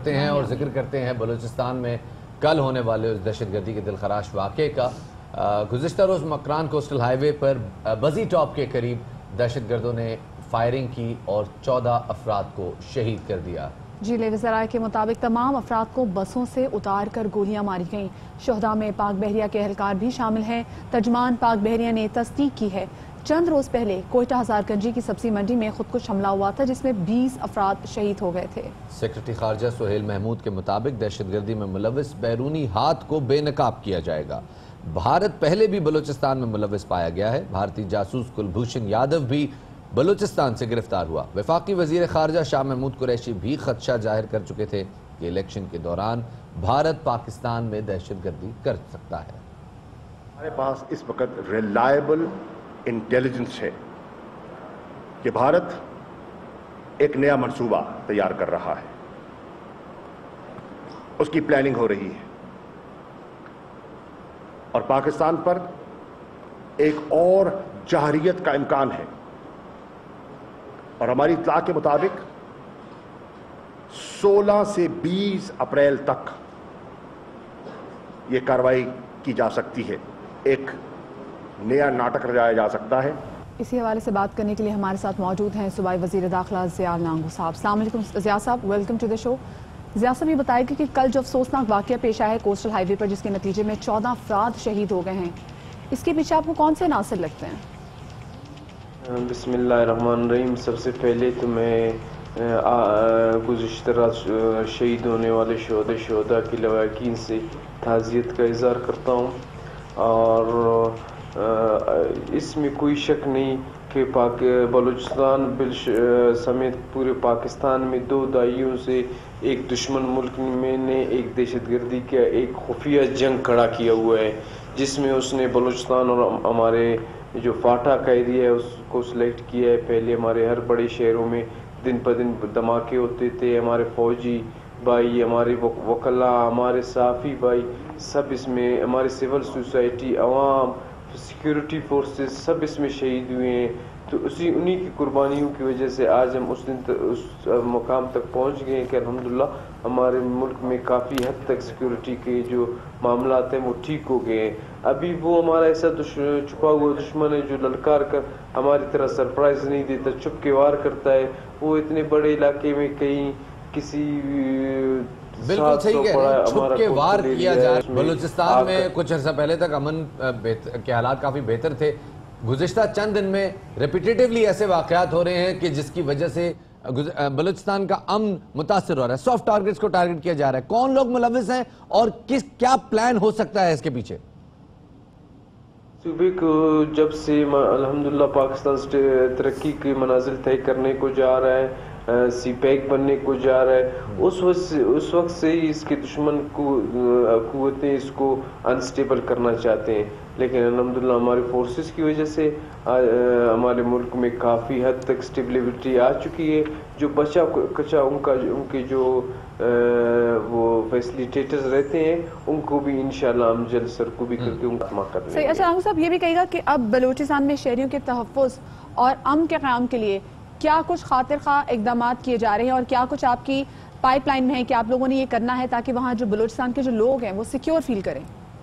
ہیں اور ذکر کرتے ہیں بلوچستان میں کل ہونے والے اس دہشت گردی کے دلخراش واقعے کا۔ گزشتہ روز مکران کوسٹل ہائی وے پر بزی ٹاپ کے قریب دہشت گردوں نے فائرنگ کی اور 14 افراد کو شہید کر دیا۔ لیڈی ذرائع کے مطابق تمام افراد کو بسوں سے اتار کر گولیاں ماری گئیں۔ شہداء میں پاک بحریہ کے اہلکار بھی شامل ہیں۔ ترجمان پاک بحریہ نے تصدیق کی ہے چند روز پہلے کوئٹہ ہزار گنجی کی سبزی منڈی میں خودکش حملہ ہوا تھا جس میں 20 افراد شہید ہو گئے تھے۔ سیکرٹری خارجہ سہیل محمود کے مطابق دہشت گردی میں ملوث بیرونی ہاتھ کو بے نقاب کیا جائے گا۔ بھارت پہلے بھی بلوچستان میں ملوث پایا گیا ہے۔ بھارتی جاسوس کلبھوشن یادو بھی بلوچستان سے گرفتار ہوا۔ وفاقی وزیر خارجہ شاہ محمود قریشی بھی خدشہ ظاہر کر چکے تھے کہ الیکشن کے دوران بھارت پاکستان میں دہشت گردی کر سکتا ہے۔ ہمارے پاس اس وقت ریلائبل انٹیلیجنس ہے کہ بھارت ایک نیا منصوبہ تیار کر رہا ہے، اس کی پلاننگ ہو رہی ہے اور پاکستان پر ایک اور جارحیت کا امکان ہے، اور ہماری اطلاع کے مطابق 16 سے 20 اپریل تک یہ کارروائی کی جا سکتی ہے، ایک نیا ناٹک رچایا جا سکتا ہے۔ اسی حوالے سے بات کرنے کے لیے ہمارے ساتھ موجود ہیں صوبائی وزیر داخلہ ضیاء لانگو صاحب۔ السلام علیکم ضیاء صاحب، welcome to the show. Zia صاحب یہ بتائے گا کہ کل جو افسوسناک واقعہ پیش آیا ہے کوسٹل ہائی وے پر جس کے نتیجے میں 14 افراد شہید ہو گئے ہیں، اس کے پیچھے آپ کو کون سے عناصر لگتے ہیں؟ بسم اللہ الرحمن الرحیم۔ سب سے پہلے تو میں گزشتہ رات شہید ہونے والے شہداء کی لواحقین سے تعزیت کا اظہار کرتا ہوں، اور اس میں کوئی شک نہیں کہ بلوچستان سمیت پورے پاکستان میں 2 دہائیوں سے ایک دشمن ملک میں نے ایک دہشت گردی کا ایک خفیہ جنگ کھڑا کیا ہوا ہے، جس میں اس نے بلوچستان اور ہمارے جو فاٹا کا ایریا ہے اس کو سلیکٹ کیا ہے۔ پہلے ہمارے ہر بڑے شہروں میں دن پہ دن دھماکے ہوتے تھے، ہمارے فوجی بھائی، ہمارے وکلاء، ہمارے صحافی بھائی سب اس میں، ہمارے سول سوسائٹی، عوام، سیکیورٹی فورسز سب اس میں شہید ہوئے ہیں۔ تو انہی کی قربانیوں کی وجہ سے آج ہم اس مقام تک پہنچ گئے ہیں کہ الحمدللہ ہمارے ملک میں کافی حد تک سیکیورٹی کے جو معاملات ہیں وہ ٹھیک ہو گئے ہیں۔ ابھی وہ ہمارا ایسا چھپا ہوا دشمن ہے جو للکار کر ہماری طرح سرپرائز نہیں دیتا، چھپ کے وار کرتا ہے۔ وہ اتنے بڑے علاقے میں کہیں کسی بالکل صحیح کہہ رہے ہیں، چھپ کے وار کیا جائے۔ بلوچستان میں کچھ عرصہ پہلے تک امن کے حالات کافی بہتر تھے، گزشتہ چند دن میں ریپیٹیٹیولی ایسے واقعات ہو رہے ہیں کہ جس کی وجہ سے بلوچستان کا امن متاثر ہو رہا ہے۔ سافٹ ٹارگٹس کو ٹارگٹ کیا جا رہا ہے، کون لوگ ملوث ہیں اور کیا پلان ہو سکتا ہے اس کے پیچھے؟ صوبے کو جب سے الحمدللہ پاکستان ترقی کے منازل طے کرنے کو جا رہا ہے، سی پیک بننے کو جا رہا ہے، اس وقت سے ہی اس کے دشمن قوتیں اس کو انسٹیبل کرنا چاہتے ہیں، لیکن الحمدللہ ہمارے فورسز کی وجہ سے ہمارے ملک میں کافی حد تک اسٹیبلٹی آ چکی ہے۔ جو بچا کچا ان کے جو وہ فیسلیٹیٹرز رہتے ہیں ان کو بھی انشاءاللہ ہم جلد سرکوبی کر کے ان کا خاتمہ کر لیں گے۔ اچھا لانگو صاحب یہ بھی کہے گا کہ اب بلوچستان میں شہریوں کے تحفظ اور امن کے قیام کے لیے کیا کچھ خاطر خواہ اقدامات کیے جا رہے ہیں اور کیا کچھ آپ کی پائپ لائن میں ہے کہ آپ لوگوں نے یہ کرنا ہے تاکہ وہاں جو بلوچستان کے جو لوگ ہیں وہ سیکیور فیل کریں؟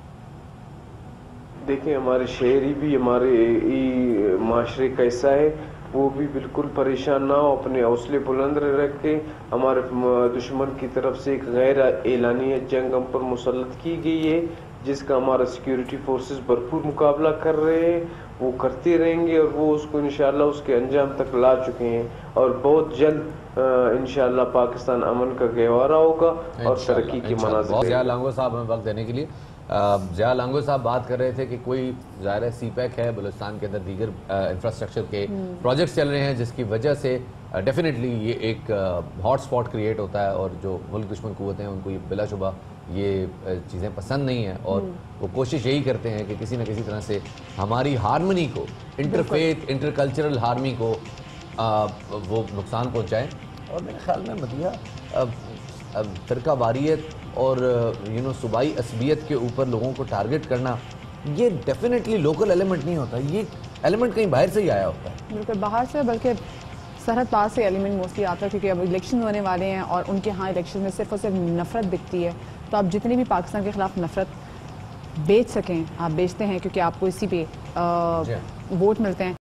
دیکھیں ہمارے شہری بھی ہمارے معاشرے کا حصہ ہے، وہ بھی بالکل پریشان نہ ہو، اپنے حوصلے بلند رکھ کے ہمارے دشمن کی طرف سے ایک غیر اعلانیہ جنگ ہم پر مسلط کی گئی ہے جس کا ہمارا سیکیورٹی فورسز بھرپور مقابلہ کر رہے ہیں، وہ کرتے رہیں گے اور وہ اس کو انشاءاللہ اس کے انجام تک لا چکے ہیں، اور بہت جلد انشاءاللہ پاکستان امن کا گہوارہ ہوگا اور ترقی کے مناظر۔ ضیاء لانگو صاحب ہمیں وقت دینے کے لیے۔ ضیاء لانگو صاحب بات کر رہے تھے کہ کوئی ظاہر ہے سی پیک ہے، بلوچستان کے اندر دیگر انفراسٹرکچر کے پروجیکٹس چل رہے ہیں جس کی وجہ سے ڈیفینیٹلی یہ ایک ہاٹ سپاٹ کریٹ ہوتا ہے، اور جو ملک دشمن قوتیں ہیں ان کو یہ بلا شبہ یہ چیزیں پسند نہیں ہیں، اور وہ کوشش یہی کرتے ہیں کہ کسی نہ کسی طرح سے ہماری ہارمنی کو، انٹرفیتھ انٹر کلچرل ہارمنی کو وہ نقصان پہنچائیں۔ اور میرے خیال میں مدیحہ فرقہ واریت اور صوبائی عصبیت کے اوپر لوگوں کو ٹارگٹ کرنا یہ ڈیفینیٹلی لوکل ایلیمنٹ نہیں ہوتا، یہ ایلیمنٹ کہیں باہر سے ہی آیا ہوتا ہے۔ بالکل باہر سے، بلکہ सरहद पार से एलिमेंट मोस्टली आता है क्योंकि अब इलेक्शन होने वाले हैं और उनके यहाँ इलेक्शन में सिर्फ और सिर्फ नफरत दिखती है। तो आप जितनी भी पाकिस्तान के खिलाफ नफरत बेच सकें आप बेचते हैं क्योंकि आपको इसी पे वोट मिलते हैं।